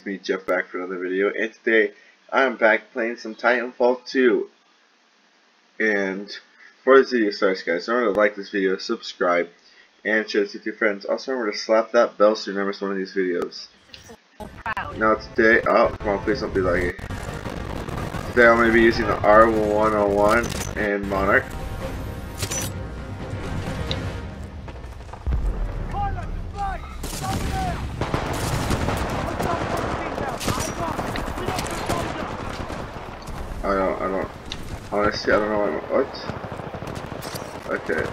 it's me, Jeff, back for another video, and today I'm back playing some Titanfall 2. And before this video starts, guys, remember to like this video, subscribe, and share this with your friends. Also remember to slap that bell so you never miss one of these videos. Now today, oh, come on, please don't be laggy. Today I'm going to be using the R101 and Monarch. Honestly, I don't know what. Okay.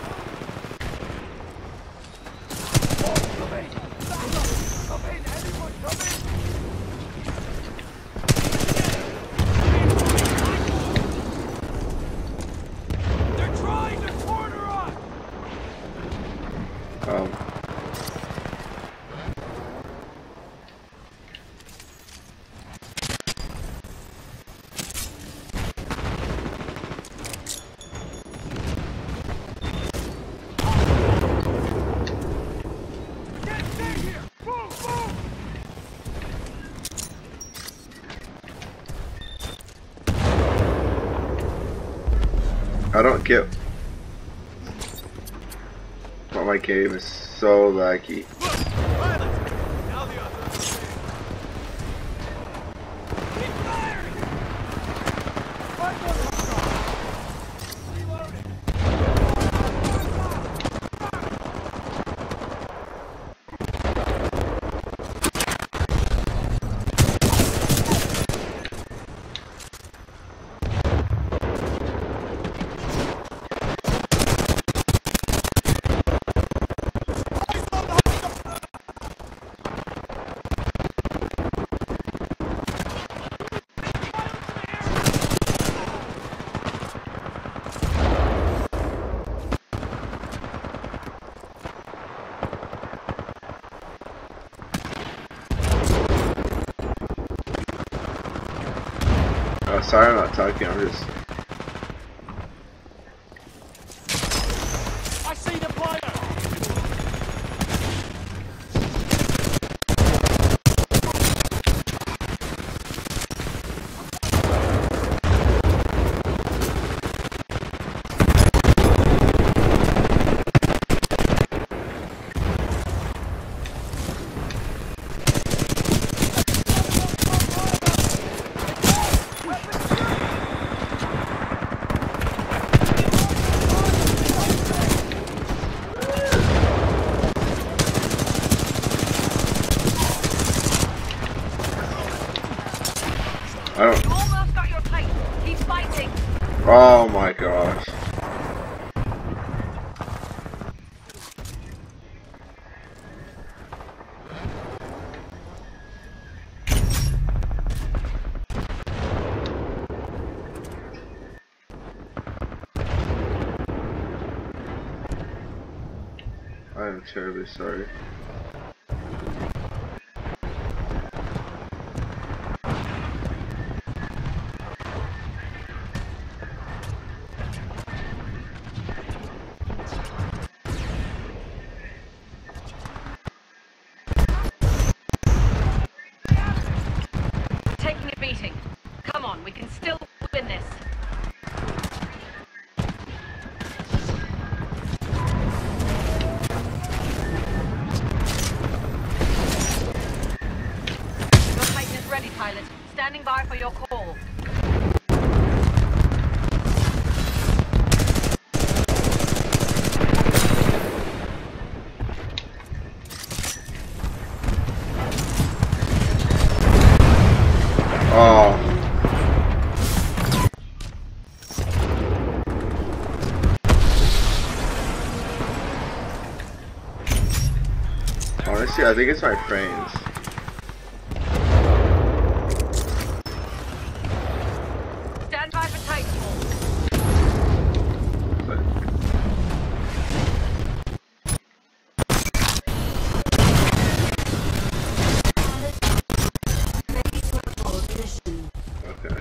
They're trying to corner us. I don't get why my game is so laggy. Sorry I'm not talking, I'm just... I see the player. I don't... You almost got your plate. Keep fighting. Oh my gosh. I am terribly sorry. Taking a beating. Come on, we can still win this. Your Titan is ready, pilot. Standing by for your call. Oh. Honestly, I think it's my frames. Stand by for Titanfall. Okay.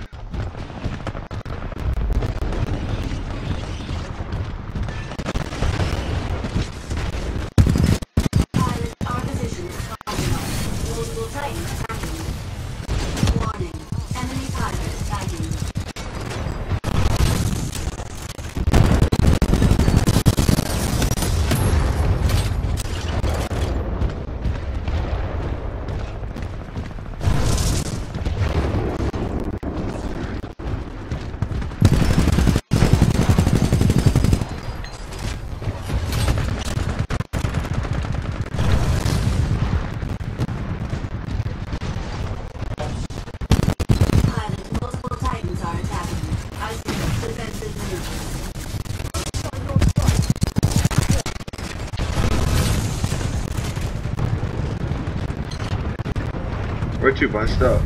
We're too bunched up.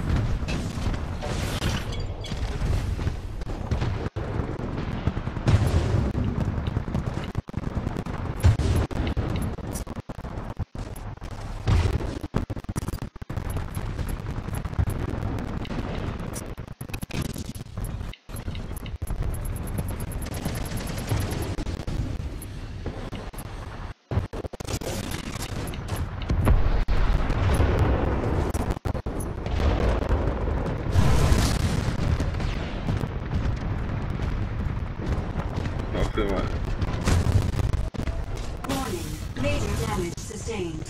Warning, major damage sustained.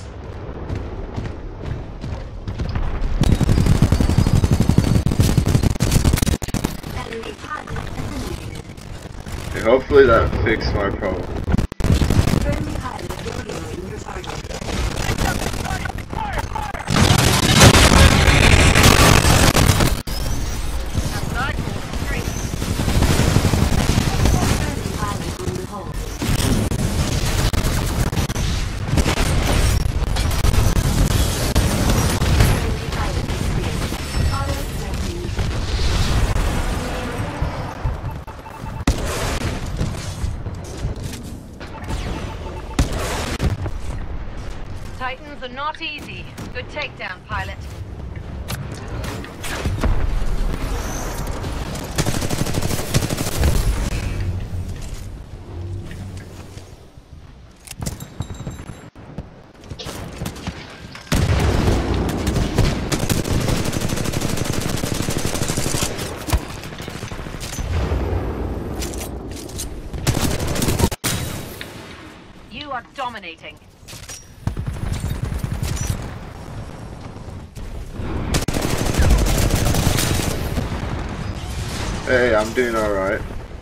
Enemy pilot eliminated. Okay, hopefully that fixed my problem. Friendly pilot radioing your target. Outside, hold straight. Friendly pilot on the hold. Friendly pilot experienced. Auto detecting. Titans are not easy. Good takedown, pilot. You are dominating. Hey, I'm doing alright.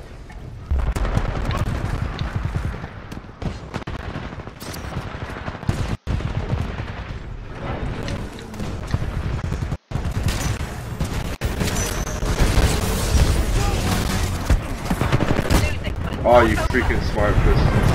Losing, but it's Oh, not you over. freaking smart person.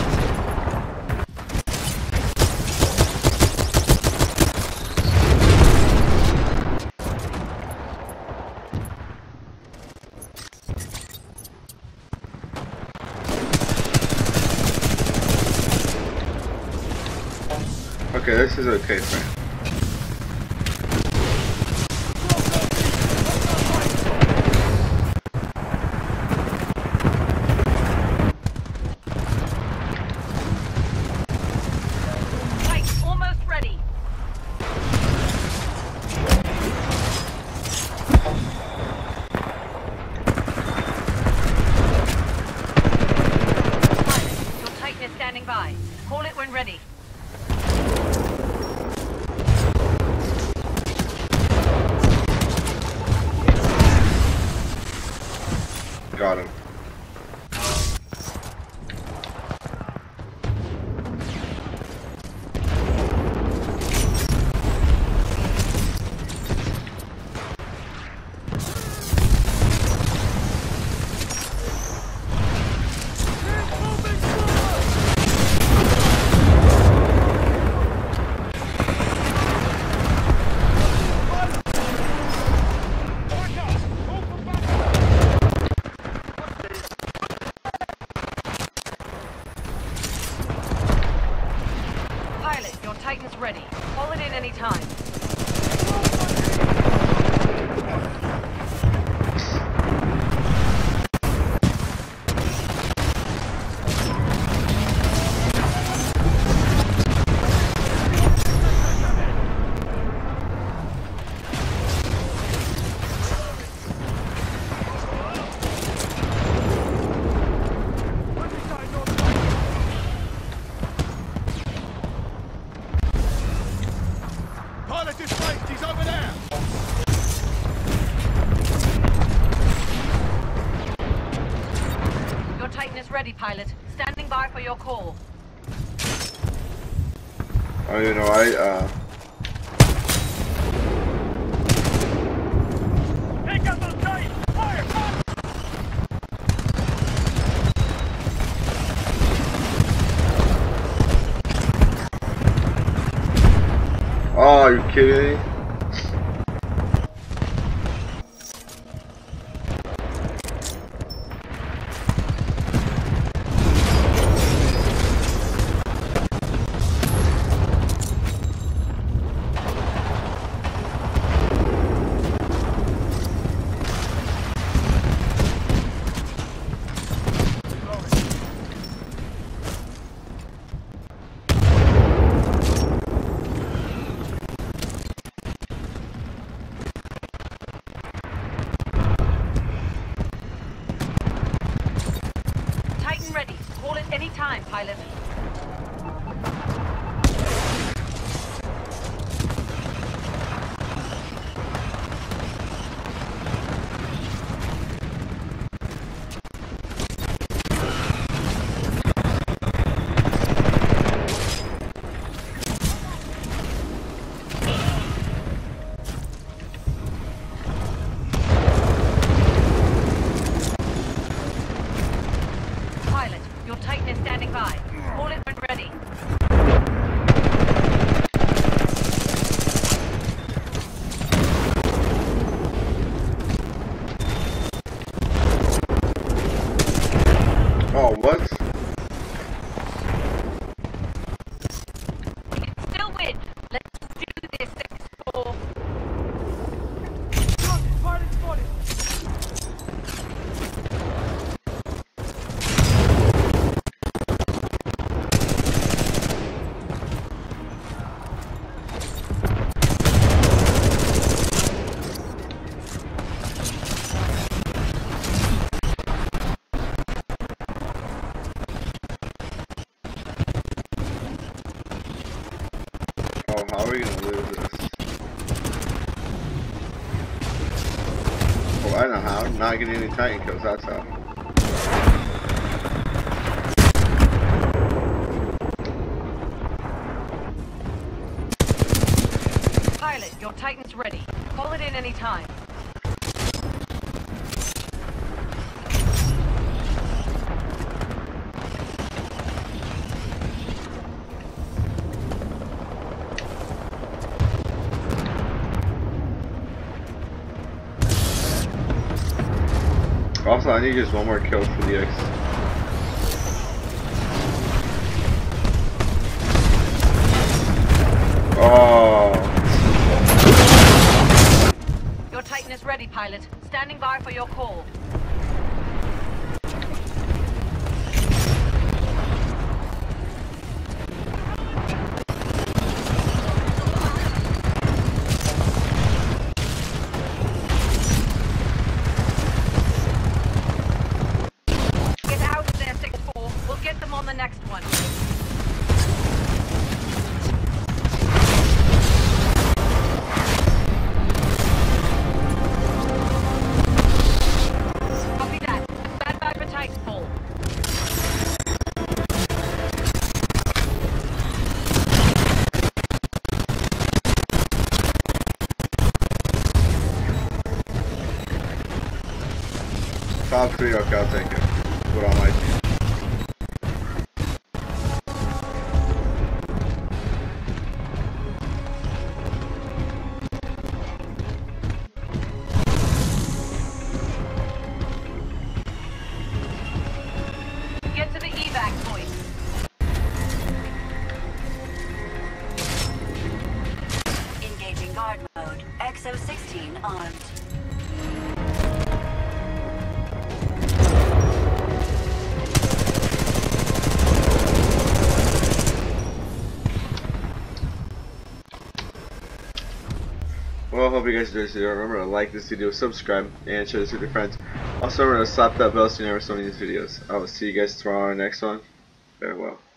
Okay, this is okay, friend. Right, almost ready. Pilot, your Titan is standing by. Call it when ready. Got him. Pilot, your Titan's ready. Call it in any time. Pilot is placed, he's over there! Your Titan is ready, pilot. Standing by for your call. I don't even know, Pick up those Titans! Fire! oh, are you kidding me? time, pilot. Pilot, your Titan is standing by. Call it when ready. Oh, what? We can still win. Let's do this, 6-4. Pilot spotted. Oh, how are we gonna lose this? Oh, I know how. Not getting any Titan kills, that's how. Pilot, your Titan's ready. Call it in any time. Also, I need just one more kill for the X. Oh. Your Titan is ready, pilot. Standing by for your call. Get out of there, 6-4. We'll get them on the next one. Copy that. Stand by for Titanfall. Top 3, okay, I'll take it. Put on my team. Get to the evac point. Engaging guard mode. XO-16 armed. Well, I hope you guys enjoyed this video. Remember to like this video, subscribe, and share this with your friends. Also, remember to slap that bell so you never miss one of these videos. I will see you guys tomorrow on the next one. Farewell.